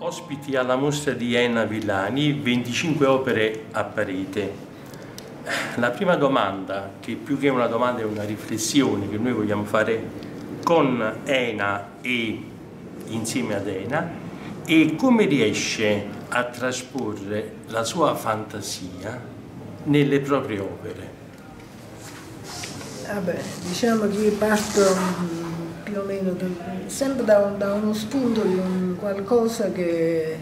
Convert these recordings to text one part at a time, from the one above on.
Ospiti alla mostra di Ena Villani, 25 opere a parete. La prima domanda, che più che una domanda è una riflessione che noi vogliamo fare con Ena e insieme ad Ena, è come riesce a trasporre la sua fantasia nelle proprie opere. Vabbè, diciamo che io parto più o meno sempre da uno spunto di un qualcosa che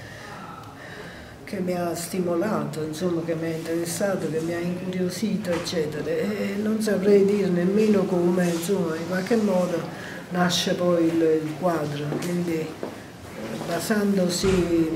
mi ha stimolato, insomma, che mi ha interessato, che mi ha incuriosito, eccetera. E non saprei dire nemmeno come, insomma, in qualche modo nasce poi il quadro, quindi basandosi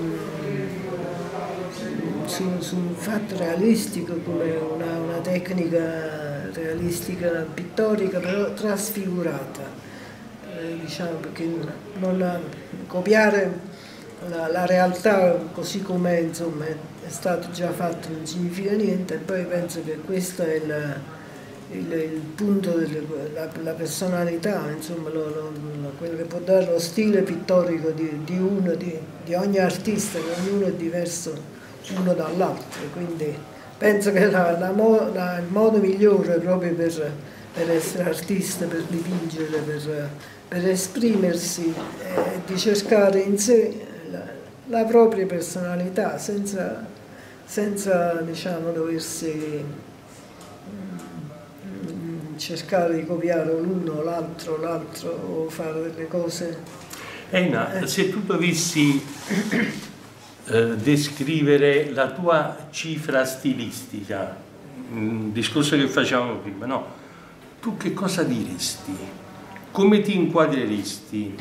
su un fatto realistico come una tecnica realistica pittorica, però trasfigurata. Diciamo, perché non copiare la realtà così com'è, insomma, è stato già fatto, non significa niente, e poi penso che questo è il punto della personalità, insomma, quello che può dare lo stile pittorico di ogni artista, che ognuno è diverso uno dall'altro, quindi penso che il modo migliore proprio per essere artista, per dipingere, per esprimersi, di cercare in sé la propria personalità senza diciamo, doversi cercare di copiare l'uno o l'altro o fare delle cose. Ena, se tu dovessi descrivere la tua cifra stilistica, un discorso che facevamo prima, no? Tu che cosa diresti? Come ti inquadreresti?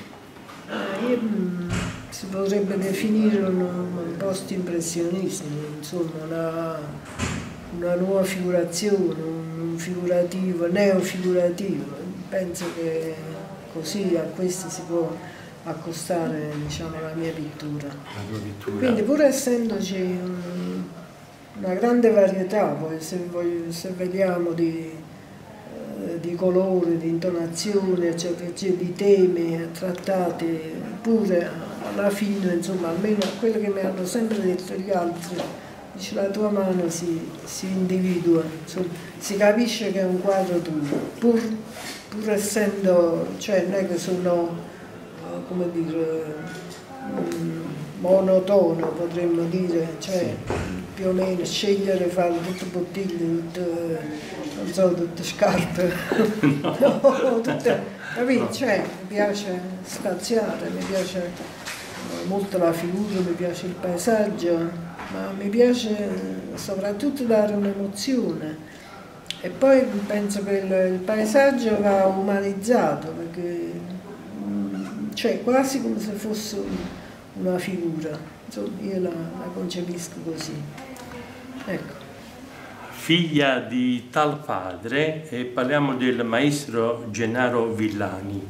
Si potrebbe definire un post-impressionismo, insomma, una nuova figurazione, un figurativo, neofigurativo. Penso che così a questo si può accostare, diciamo, la mia pittura. La tua pittura. Quindi, pur essendoci una grande varietà, poi se vediamo di colore, di intonazione, eccetera, di temi trattati, pure alla fine, insomma, almeno quello che mi hanno sempre detto gli altri, dice, la tua mano si individua, insomma, si capisce che è un quadro tuo, pur essendo, cioè non è che sono, come dire, monotono, potremmo dire, cioè più o meno scegliere, fare tutte bottiglie, non so, tutte scarpe, no, tutte, capito? Cioè, mi piace spaziare, mi piace molto la figura, mi piace il paesaggio, ma mi piace soprattutto dare un'emozione. E poi penso che il paesaggio va umanizzato, perché cioè quasi come se fosse una figura, insomma, io la concepisco così. Ecco. Figlia di tal padre, parliamo del maestro Gennaro Villani.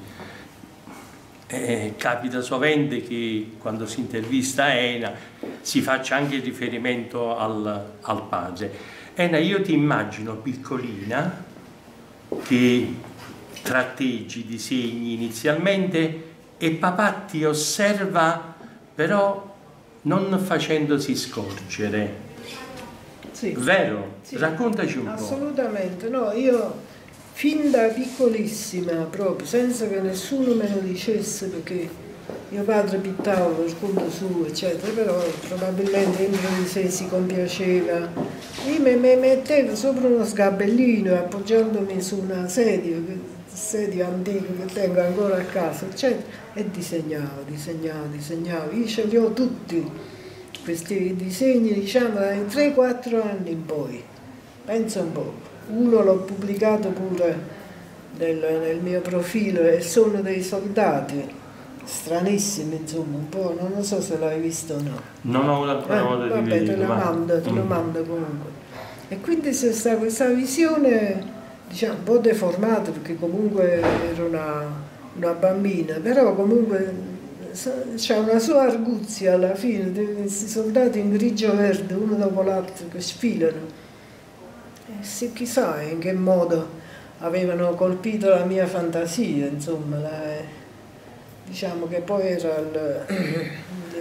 Capita sovente che quando si intervista Ena si faccia anche riferimento al padre. Ena, io ti immagino piccolina che tratteggi, disegni inizialmente e papà ti osserva, però non facendosi scorgere. Sì. Vero? Sì, raccontaci un po'. Assolutamente, no, io fin da piccolissima proprio, senza che nessuno me lo dicesse, perché mio padre pittava per conto suo, eccetera, però probabilmente entro di sé si compiaceva. Io mi mettevo sopra uno sgabellino appoggiandomi su una sedia antica che tengo ancora a casa, eccetera, e disegnavo. Io ce li ho tutti questi disegni, diciamo, dai 3-4 anni in poi. Pensa un po'. Uno l'ho pubblicato pure nel mio profilo e sono dei soldati stranissimi, insomma, un po', non lo so se l'hai visto o no. Non ho ancora modo di vedere. Te lo mando comunque. E quindi c'è stata questa visione, diciamo, un po' deformata, perché comunque ero una bambina, però comunque c'è una sua arguzia alla fine, di questi soldati in grigio-verde, uno dopo l'altro, che sfilano. Sì, chissà in che modo avevano colpito la mia fantasia, insomma, diciamo che poi era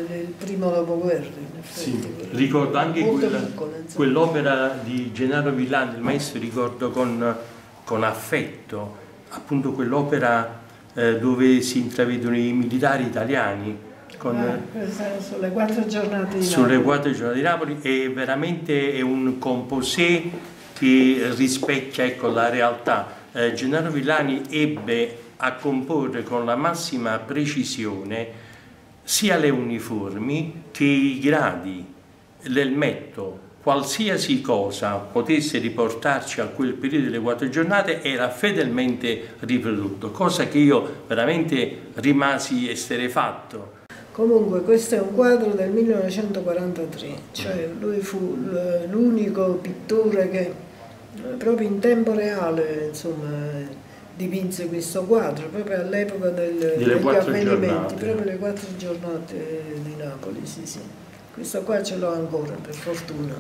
del primo dopoguerra, in effetti. Sì, ricordo anche quell'opera di Gennaro Villani, il maestro, ricordo con affetto, appunto quell'opera dove si intravedono i militari italiani. Sulle 4 giornate di Napoli. Sulle 4 giornate di Napoli, è veramente un composé che rispecchia, ecco, la realtà. Gennaro Villani ebbe a comporre con la massima precisione sia le uniformi che i gradi, l'elmetto, qualsiasi cosa potesse riportarci a quel periodo delle 4 giornate era fedelmente riprodotto, cosa che io veramente rimasi esterrefatto. Comunque questo è un quadro del 1943, cioè lui fu l'unico pittore che proprio in tempo reale, insomma, dipinse questo quadro, proprio all'epoca degli avvenimenti, proprio le 4 giornate di Napoli, sì, sì. Questo qua ce l'ho ancora, per fortuna.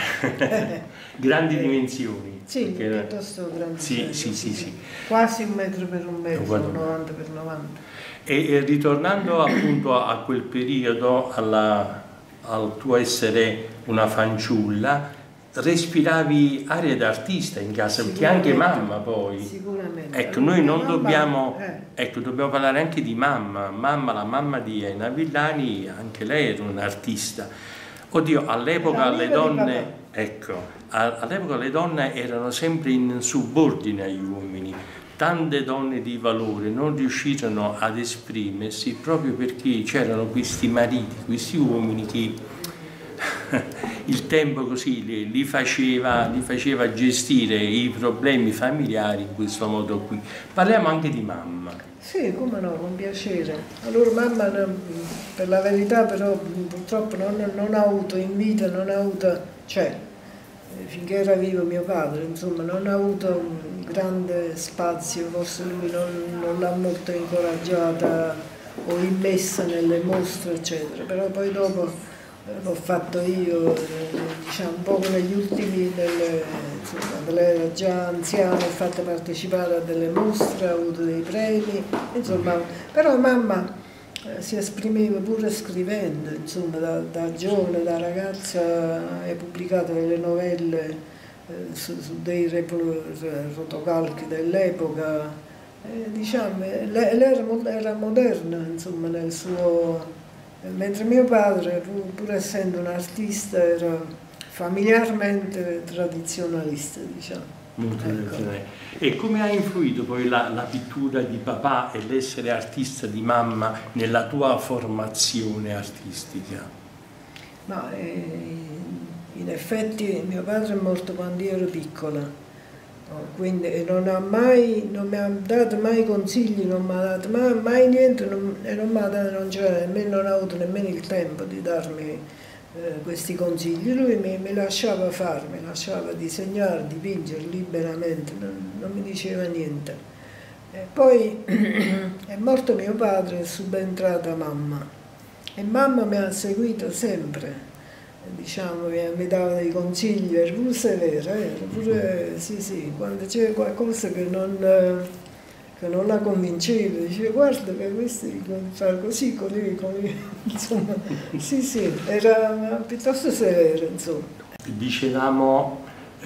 Grandi dimensioni. Sì, piuttosto grandi. Sì. Quasi 1 metro per 1 metro, 90 per 90. E ritornando appunto a quel periodo, al tuo essere una fanciulla, respiravi aria d'artista in casa, perché anche mamma poi. Sicuramente. Ecco, noi non dobbiamo, ecco, dobbiamo parlare anche di mamma. Mamma, la mamma di Elena Villani, anche lei era un'artista. Oddio, all'epoca le donne, ecco, all'epoca le donne erano sempre in subordine agli uomini. Tante donne di valore non riuscirono ad esprimersi proprio perché c'erano questi mariti, questi uomini che il tempo così li faceva gestire i problemi familiari in questo modo qui. Parliamo anche di mamma. Sì, come no, con piacere. Allora mamma, per la verità però purtroppo non ha avuto in vita, non ha avuto, cioè finché era vivo mio padre, insomma, non ha avuto un grande spazio, forse lui non l'ha molto incoraggiata o immessa nelle mostre, eccetera, però poi dopo l'ho fatto io, diciamo, un po' negli ultimi, insomma, lei era già anziana, ho fatto partecipare a delle mostre, ha avuto dei premi, insomma, però mamma si esprimeva pure scrivendo, insomma, da giovane, da ragazza ha pubblicato delle novelle su dei rotocalchi dell'epoca, diciamo, lei era moderna, insomma, nel suo... Mentre mio padre, pur essendo un artista, era familiarmente tradizionalista, diciamo. Molto tradizionale. E come ha influito poi la pittura di papà e l'essere artista di mamma nella tua formazione artistica? Ma in effetti mio padre è morto quando io ero piccola. Quindi non mi ha dato mai consigli, non mi ha dato mai niente, non ha avuto nemmeno il tempo di darmi questi consigli. Lui mi lasciava fare, mi lasciava disegnare, dipingere liberamente, non mi diceva niente. E poi è morto mio padre, è subentrata mamma e mamma mi ha seguito sempre. Diciamo, mi dava dei consigli, era pure severa, pure, sì, quando c'era qualcosa che non la convinceva, diceva guarda che questo devono fare così, insomma, sì, era piuttosto severa, insomma. Dicevamo,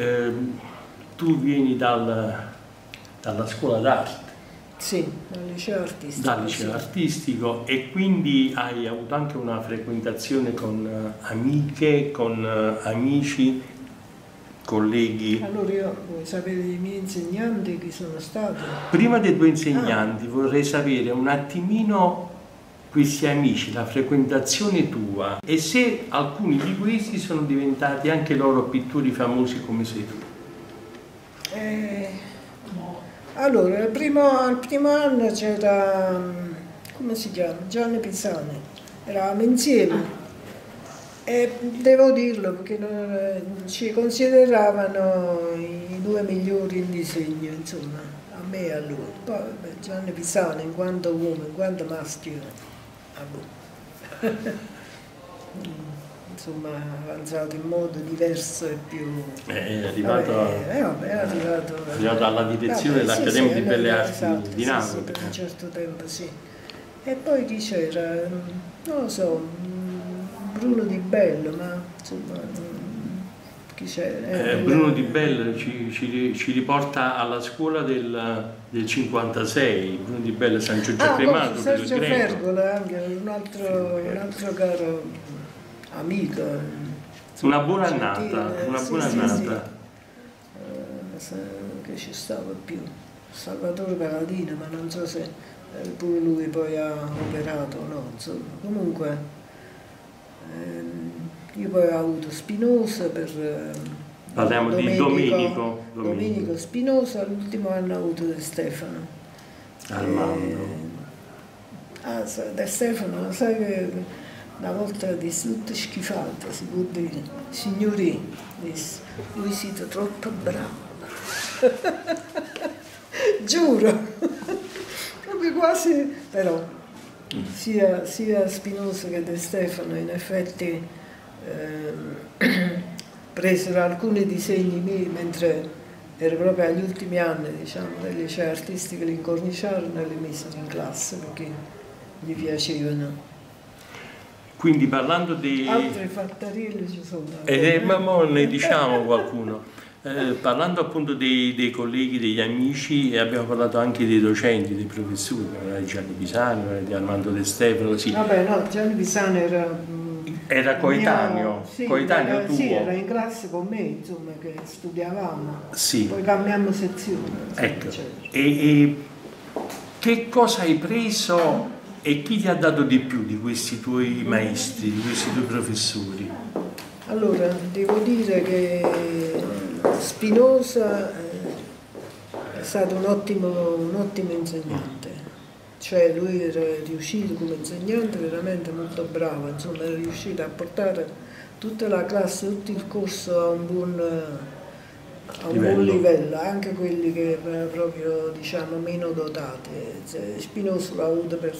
tu vieni dalla scuola d'arte. Sì, dal liceo artistico. Dal liceo artistico, e quindi hai avuto anche una frequentazione con amiche, con amici, colleghi. Allora vuoi sapere dei miei insegnanti chi sono stati? Prima dei tuoi insegnanti vorrei sapere un attimino questi amici, la frequentazione tua e se alcuni di questi sono diventati anche loro pittori famosi come sei tu. Allora, al primo anno c'era, come si chiama? Gianni Pisani, eravamo insieme e devo dirlo perché ci consideravano i 2 migliori in disegno, insomma, a me e a lui. Poi Gianni Pisani in quanto uomo, in quanto maschio, insomma, avanzato in modo diverso e più... È arrivato alla direzione dell'Accademia di Belle Arti di Napoli. Per un certo tempo, sì. E poi chi c'era? Non lo so, Bruno Di Bello, ma insomma, chi c'è? Bruno Di Bello ci riporta alla scuola del 56, Bruno Di Bello, San Giorgio Cremato, Sergio Fergola, anche un altro caro amico. Una buona annata, una buona annata. Che ci stava più, Salvatore Paladino, ma non so se pure lui poi ha operato o no, insomma. Comunque io poi ho avuto Spinosa per parliamo di Domenico Spinosa, l'ultimo anno ho avuto De Stefano. Armando. De Stefano, sai che una volta disse tutte schifate, si può dire, signori, disse, voi siete troppo bravi. Giuro, proprio quasi, però sia Spinosa che De Stefano in effetti presero alcuni disegni miei mentre ero proprio agli ultimi anni, diciamo, del liceo artistico, li incorniciarono e li misero in classe perché gli piacevano. Quindi parlando di... Altri fattarilli ci sono. Ma ne diciamo qualcuno. Parlando appunto dei colleghi, degli amici, abbiamo parlato anche dei docenti, dei professori, di Gianni Pisani, di Armando De Stefano. Sì. Vabbè, no, Gianni Pisani era coetaneo, coetaneo tuo. Sì, era in classe con me, insomma, che studiavamo. Sì. Poi cambiammo sezione. Ecco. E che cosa hai preso e chi ti ha dato di più di questi tuoi maestri, di questi tuoi professori? Allora, devo dire che Spinosa è stato un ottimo insegnante, cioè lui era riuscito come insegnante veramente molto bravo, insomma era riuscito a portare tutta la classe, tutto il corso a un buon livello, anche quelli che erano proprio, diciamo, meno dotati. Spinosa l'ha avuto per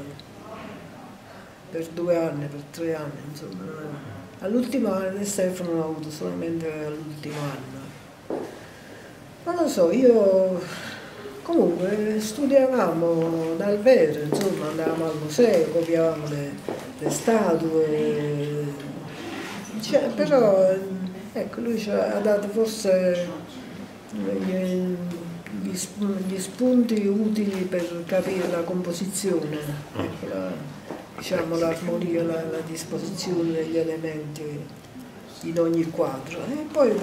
2 anni, per 3 anni, insomma. All'ultimo anno De Stefano l'ho avuto solamente all'ultimo anno. Non lo so, io comunque studiavamo dal vero, insomma, andavamo al museo, copiavamo le statue, cioè, però ecco, lui ci ha dato forse gli spunti utili per capire la composizione, ecco, diciamo, l'armonia, la disposizione degli elementi in ogni quadro. E poi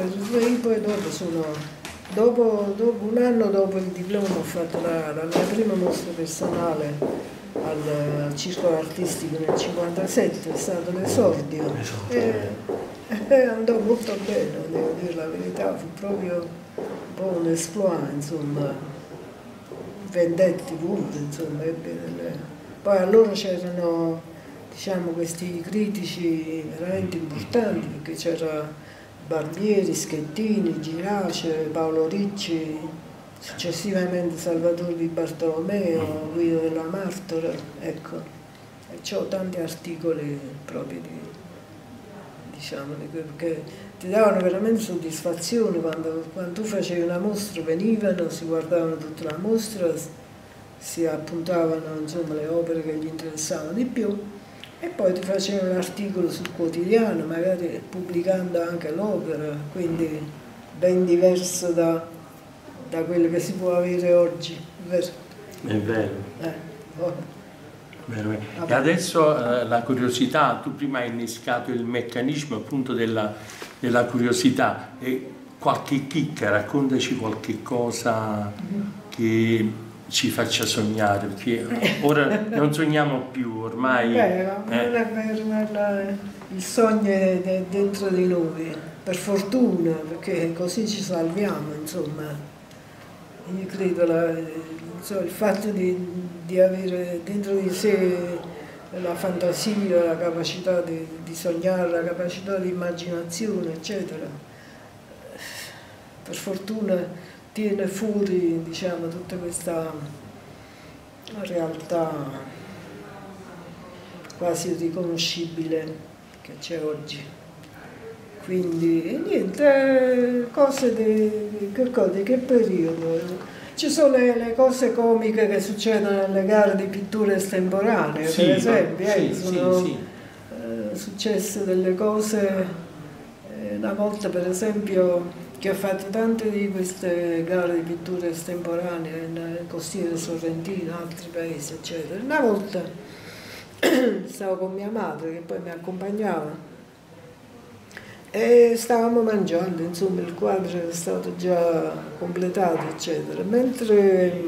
dopo un anno dopo il diploma ho fatto la mia prima mostra personale al Circolo Artistico nel 1957, è stato l'esordio. E andò molto bene, devo dire la verità, fu proprio un po' un exploit, insomma, vendetti punti, insomma, poi allora c'erano, diciamo, questi critici veramente importanti, perché c'era Barbieri, Schettini, Girace, Paolo Ricci, successivamente Salvatore Di Bartolomeo, Guido della Martora, ecco, e ho tanti articoli proprio diciamo, che ti davano veramente soddisfazione quando tu facevi una mostra, venivano, si guardavano tutta la mostra, si appuntavano, insomma, le opere che gli interessavano di più e poi ti facevano un articolo sul quotidiano, magari pubblicando anche l'opera, quindi ben diverso da quello che si può avere oggi, vero? È vero. E adesso la curiosità, tu prima hai innescato il meccanismo appunto della curiosità, e qualche chicca, raccontaci qualche cosa che ci faccia sognare, perché ora non sogniamo più, ormai... Non è vero, il sogno è dentro di noi, per fortuna, perché così ci salviamo, insomma. Io credo il fatto di avere dentro di sé la fantasia, la capacità di sognare, la capacità di immaginazione, eccetera, per fortuna tiene fuori, diciamo, tutta questa realtà quasi irriconoscibile che c'è oggi. Quindi niente, cose di che periodo? Ci sono le cose comiche che succedono nelle gare di pittura estemporanea, per esempio, successe delle cose, una volta per esempio, che ho fatto tante di queste gare di pittura estemporanea in Costiere Sorrentino, altri paesi, eccetera. Una volta stavo con mia madre, che poi mi accompagnava, e stavamo mangiando, insomma il quadro era stato già completato, eccetera. Mentre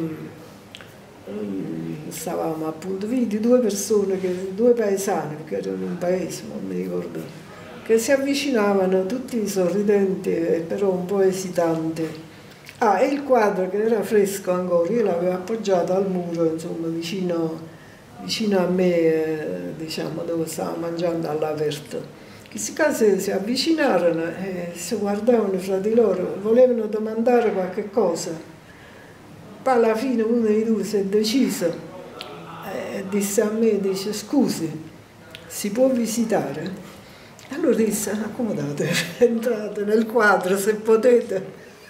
stavamo appunto, vidi due persone, due paesani, perché erano in un paese, non mi ricordo, che si avvicinavano tutti sorridenti e però un po' esitanti. E il quadro, che era fresco ancora, io l'avevo appoggiato al muro, insomma, vicino a me, diciamo, dove stavo mangiando all'aperto. Questi casi si avvicinarono e si guardavano fra di loro, volevano domandare qualche cosa. Poi alla fine uno dei due si è deciso e disse a me, dice: scusi, si può visitare? Allora disse: accomodate, entrate nel quadro se potete,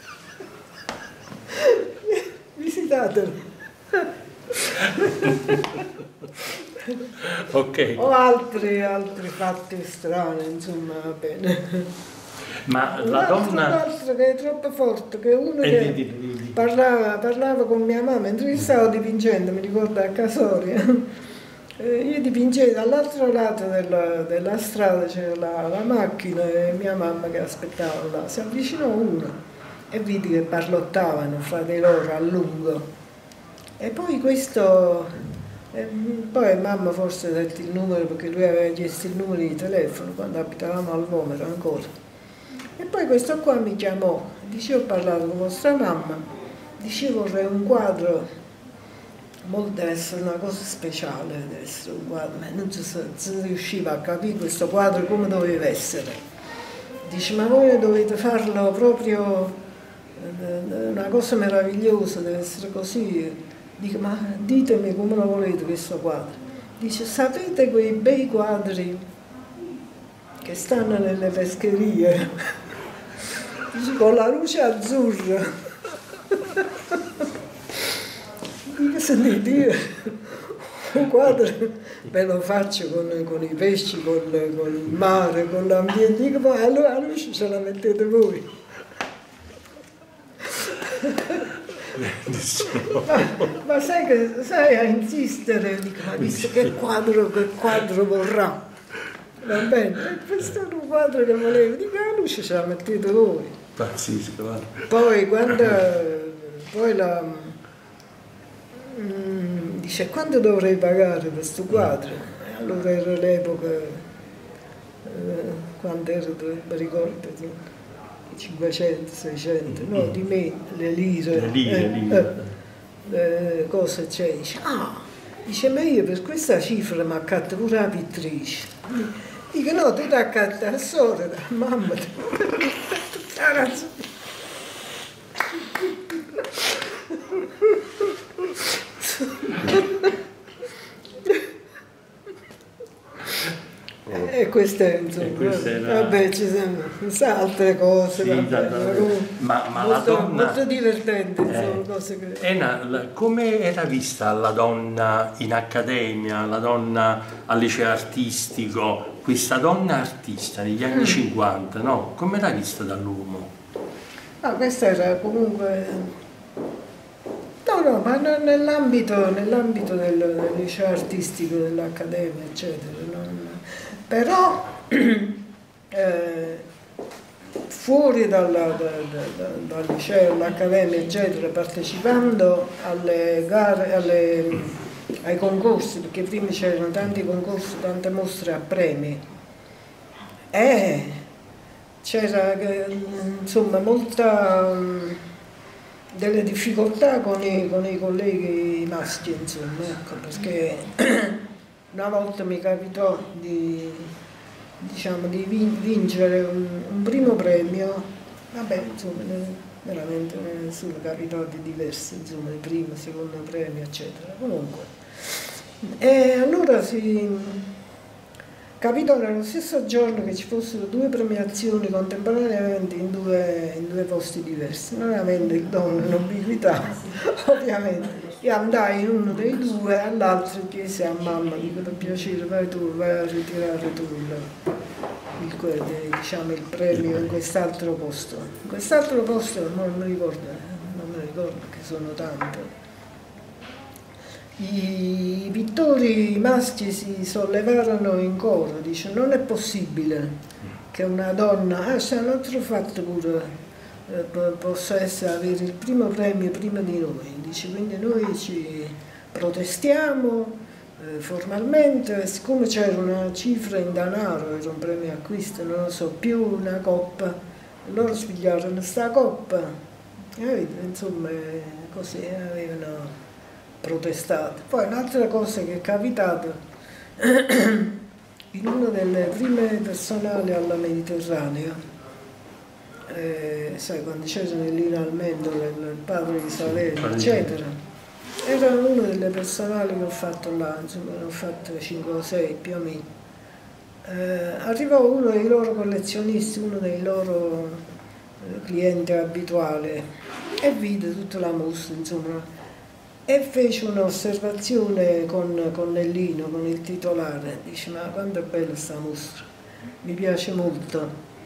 visitatelo. Ok. O altri fatti strani, insomma, va bene. Ma la donna... Un altro che è troppo forte, che uno che parlava con mia mamma, mentre io stavo dipingendo, mi ricordo a Casoria. Io dipingevo dall'altro lato della strada, c'era la macchina e mia mamma che aspettava là. Si avvicinò uno e vidi che parlottavano fra di loro a lungo. E poi poi mamma forse ha detto il numero, perché lui aveva chiesto il numero di telefono quando abitavamo al Vomero ancora. E poi questo qua mi chiamò, dice: ho parlato con vostra mamma, dice vorrei un quadro. Deve essere una cosa speciale, deve essere un quadro, ma non si riusciva a capire questo quadro come doveva essere. Dice: ma voi dovete farlo proprio una cosa meravigliosa, deve essere così. Dico: ma ditemi come lo volete questo quadro. Dice: sapete quei bei quadri che stanno nelle pescherie? Dice: con la luce azzurra. Sentite, io un quadro ve lo faccio con i pesci, con il mare, con l'ambiente, dico: poi allora la luce ce la mettete voi. Ma sai a insistere, dico: ma visto che quadro vorrà, va bene, e questo è un quadro che volevo, dico: la luce ce la mettete voi. Pazzesco, guarda. Poi dice: quando dovrei pagare questo quadro? E allora era l'epoca, quando era, mi ricordo, 500, 600, no, di me, le lire. Cosa c'è? Dice: ma io per questa cifra mi accatto pure la pittrice. Dico: no, tu ti accatti a sorella, mamma, tutta la ragione. E queste, insomma, vabbè, ci sono altre cose, sì, ma la donna... molto divertenti, insomma, cose che... come era vista la donna in accademia, la donna al liceo artistico, questa donna artista negli anni 50, no? Come era vista dall'uomo? Questa era comunque... No, ma nell'ambito del liceo artistico, dell'accademia, eccetera. Però fuori dal liceo, all'accademia, eccetera, partecipando alle gare, ai concorsi, perché prima c'erano tanti concorsi, tante mostre a premi, c'era insomma molta... delle difficoltà con i colleghi maschi, insomma, ecco, perché una volta mi capitò di vincere un primo premio, vabbè, insomma, veramente nessuno capitò di diversi, insomma, di primo, secondo premio, eccetera. Comunque, e allora capitò nello stesso giorno che ci fossero 2 premiazioni contemporaneamente in due posti diversi, non avendo il dono l'ubiquità, ovviamente. Io andai in uno dei 2, all'altro chiesi a mamma, dico per piacere vai tu, vai a ritirare tu diciamo, il premio in quest'altro posto. In quest'altro posto non mi ricordo che sono tante. I pittori maschi si sollevarono in coro, dice non è possibile che una donna, c'è un altro fatto pure, possa avere il primo premio prima di noi, dice, quindi noi ci protestiamo formalmente, siccome c'era una cifra in denaro, era un premio acquisto, non lo so, più una coppa, loro spigliarono sta coppa, insomma così avevano protestato. Poi un'altra cosa che è capitata in una delle prime personali alla Mediterranea, sai quando c'erano Lino Almendolo, il padre di Salerno, eccetera, era una delle personali che ho fatto là, insomma ne ho fatte 5 o 6 più o meno. Arrivò uno dei loro collezionisti, uno dei loro clienti abituali e vide tutta la mostra, insomma, e fece un'osservazione con Nellino, con il titolare, dice ma quanto è bella sta mostra, mi piace molto,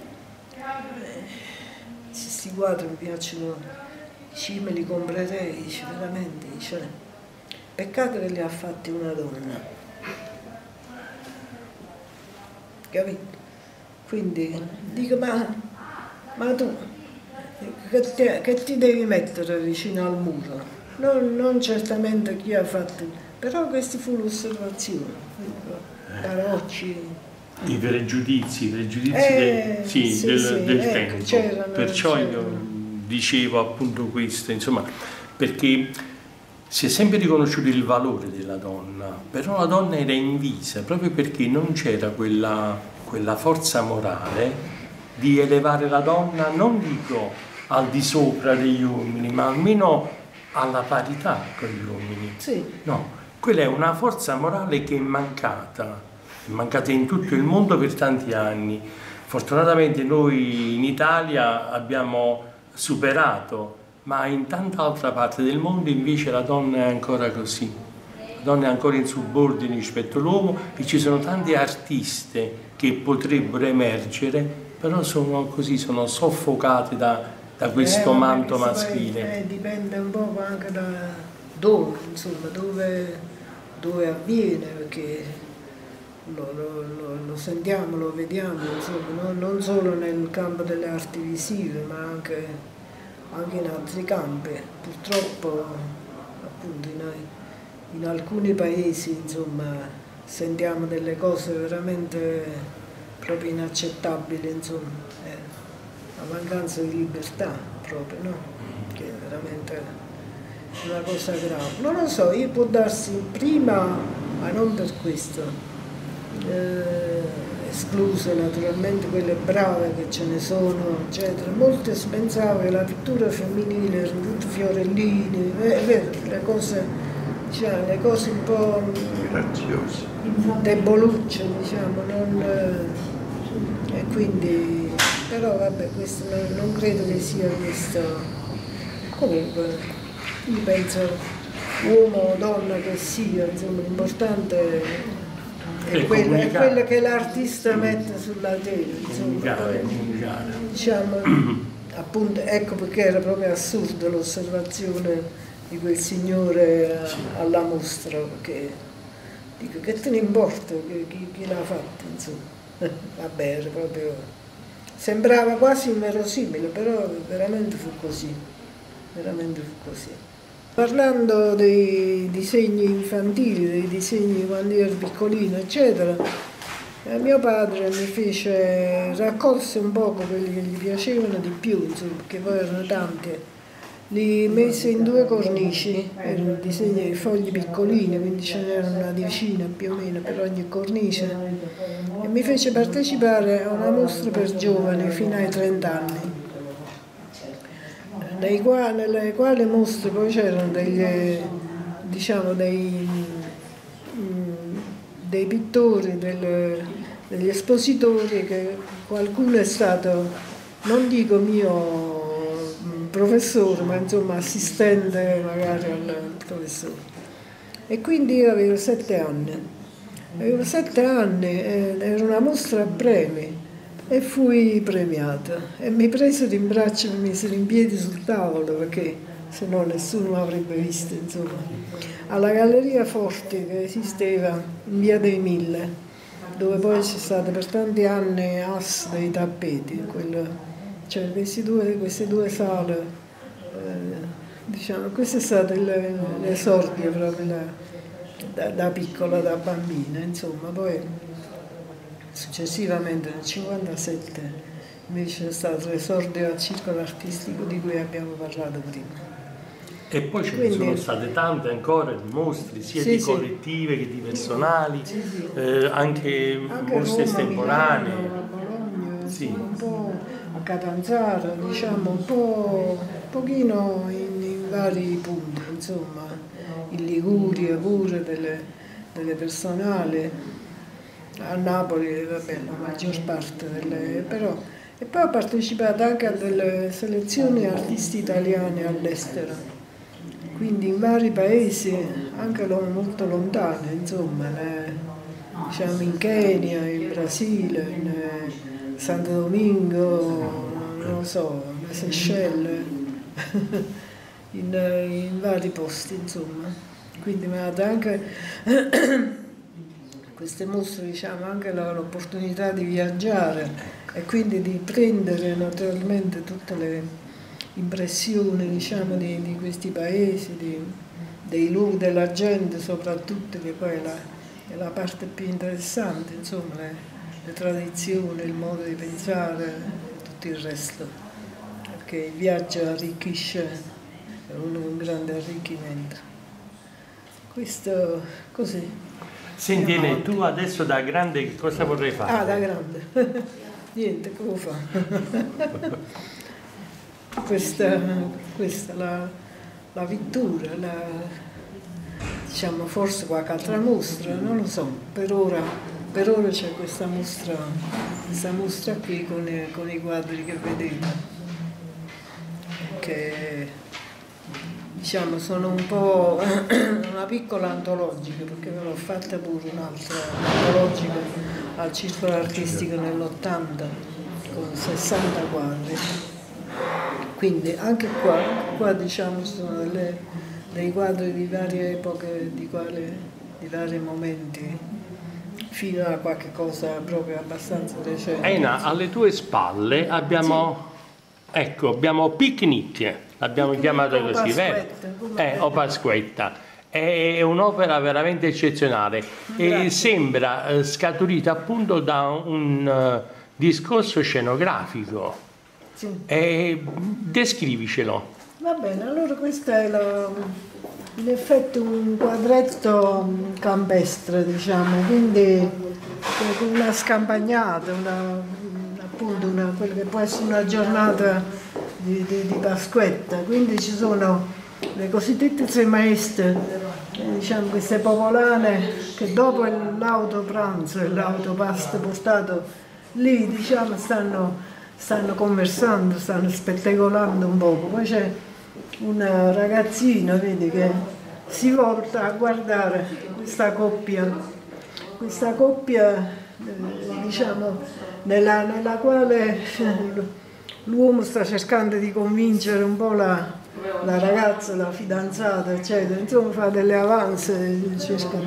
questi quadri mi piacciono, dice me li comprerei, dice veramente, dice peccato che li ha fatti una donna, capito? Quindi dico ma tu che ti devi mettere vicino al muro? Non certamente chi ha fatto, però queste fu l'osservazione, Barocci. I pregiudizi del ecco, tempo. Perciò io dicevo appunto questo, insomma, perché si è sempre riconosciuto il valore della donna, però la donna era invisa proprio perché non c'era quella forza morale di elevare la donna, non dico al di sopra degli uomini, ma almeno alla parità con gli uomini. Sì. No, quella è una forza morale che è mancata in tutto il mondo per tanti anni. Fortunatamente noi in Italia abbiamo superato, ma in tanta altra parte del mondo invece la donna è ancora così. La donna è ancora in subordine rispetto all'uomo e ci sono tante artiste che potrebbero emergere, però sono così, sono soffocate da questo manto maschile. Dipende un po' anche da dove, insomma, dove avviene, perché lo sentiamo, lo vediamo, insomma, non solo nel campo delle arti visive, ma anche in altri campi. Purtroppo, appunto, in alcuni paesi, insomma, sentiamo delle cose veramente proprio inaccettabili, insomma. La mancanza di libertà proprio, no? Che è veramente una cosa grave. Non lo so, io può darsi prima, ma non per questo, escluse naturalmente quelle brave che ce ne sono, eccetera. Molte pensavo che la pittura femminile erano tutti fiorellini, è vero, le cose un po' graziose, debolucce, diciamo, e quindi. Però vabbè, questo non credo che sia questo. Comunque, io penso uomo o donna che sia, insomma, l'importante è quello che l'artista mette sulla tela, insomma. Comunicare. Diciamo, appunto, ecco perché era proprio assurdo l'osservazione di quel signore alla mostra, perché dico che te ne importa chi l'ha fatto, insomma. Vabbè, era proprio. Sembrava quasi inverosimile, però veramente fu così, Parlando dei disegni infantili, dei disegni quando io ero piccolino, eccetera, mio padre raccolse un poco quelli che gli piacevano di più, insomma, perché poi erano tanti. Li mise in 2 cornici, erano disegni di fogli piccolini, quindi ce n'erano una decina più o meno per ogni cornice, e mi fece partecipare a una mostra per giovani fino ai 30 anni, nelle quali mostre poi c'erano dei pittori degli espositori, che qualcuno è stato, non dico mio professore, ma insomma assistente magari al professore. E quindi io avevo 7 anni. Avevo 7 anni, era una mostra a premi e fui premiata. E mi presero in braccio e mi misero in piedi sul tavolo, perché se no nessuno mi avrebbe visto, insomma. Alla Galleria Forti, che esisteva in Via dei Mille, dove poi c'è stato per tanti anni As dei Tappeti, cioè queste due sale. Diciamo, questo è stato l'esordio proprio da piccola, da bambina, insomma. Poi successivamente nel 1957 invece è stato l'esordio al circolo artistico di cui abbiamo parlato prima. E poi ce ne sono state tante ancora di mostre, sia di collettive che di personali, anche mostre estemporanee. A Bologna, un po' a Catanzaro, diciamo, un pochino in vari punti, insomma, in Liguria pure delle personali, a Napoli, vabbè, la maggior parte però. E poi ho partecipato anche a delle selezioni artisti italiani all'estero, quindi in vari paesi, anche molto lontani, insomma, diciamo in Kenya, in Brasile, in Santo Domingo, non lo so, le Seychelles, in vari posti, insomma. Quindi mi ha dato anche queste mostre, diciamo, anche l'opportunità di viaggiare e quindi di prendere naturalmente tutte le impressioni, diciamo, di questi paesi, dei luoghi, della gente soprattutto, che poi è la parte più interessante, insomma, le tradizioni, il modo di pensare, tutto il resto, perché il viaggio arricchisce, è un grande arricchimento. Questo così. Senti, tu adesso da grande che cosa vorrei fare? Ah, da grande? Niente, come fa? Questa la pittura, diciamo forse qualche altra mostra, non lo so, per ora c'è questa mostra qui con i quadri che vedete, che diciamo sono un po' una piccola antologica, perché ve l'ho fatta pure un'altra antologica al Circolo Artistico nell'80 con 60 quadri. Quindi anche qua diciamo ci sono dei quadri di varie epoche, di vari momenti, fino a qualche cosa proprio abbastanza recente. Eina, alle tue spalle abbiamo, sì. Ecco, abbiamo Picnic, l'abbiamo chiamato così, vero? O Pasquetta. È un'opera veramente eccezionale. E sembra scaturita appunto da un discorso scenografico. Sì. Descrivicelo. Va bene, allora questo è in effetti un quadretto campestre, diciamo, quindi una scampagnata, appunto quella che può essere una giornata di Pasquetta, quindi ci sono le cosiddette tre maestre, diciamo queste popolane che dopo l'autopranzo e l'autopasto portato lì, diciamo, stanno conversando, stanno spettacolando un poco. Poi c'è un ragazzino, vedi, che si volta a guardare questa coppia diciamo, nella quale l'uomo sta cercando di convincere un po' la ragazza, la fidanzata, eccetera, insomma fa delle avanze, cerca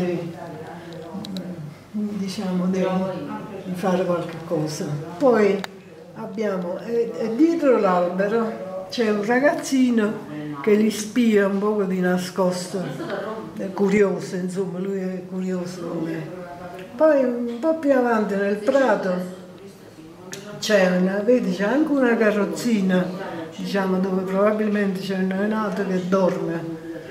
diciamo, di fare qualche cosa. Poi abbiamo, e dietro l'albero c'è un ragazzino che li spia un poco di nascosto, è curioso, insomma, lui è curioso come. Poi un po' più avanti nel prato c'è anche una carrozzina, diciamo, dove probabilmente c'è un neonato che dorme,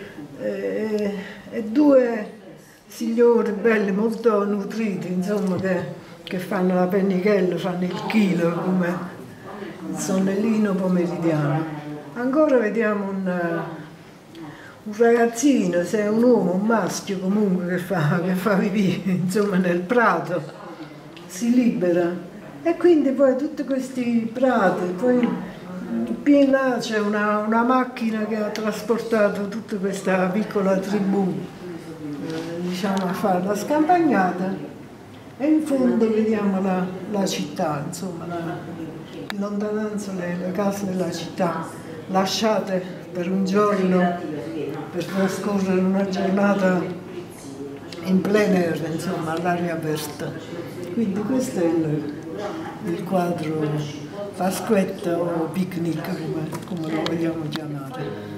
e due signori belli, molto nutriti, insomma, che fanno la pennichella, fanno il chilo come il sonnellino pomeridiano. Ancora vediamo un ragazzino, se è un uomo, un maschio comunque, che fa pipì, insomma, nel prato, si libera e quindi poi tutti questi prati, poi più là c'è una macchina che ha trasportato tutta questa piccola tribù diciamo a fare la scampagnata e in fondo vediamo la città, insomma in lontananza le case della città lasciate per un giorno per trascorrere una giornata in plein air, insomma all'aria aperta. Quindi questo è il quadro Pasquetta o picnic come lo vogliamo chiamare.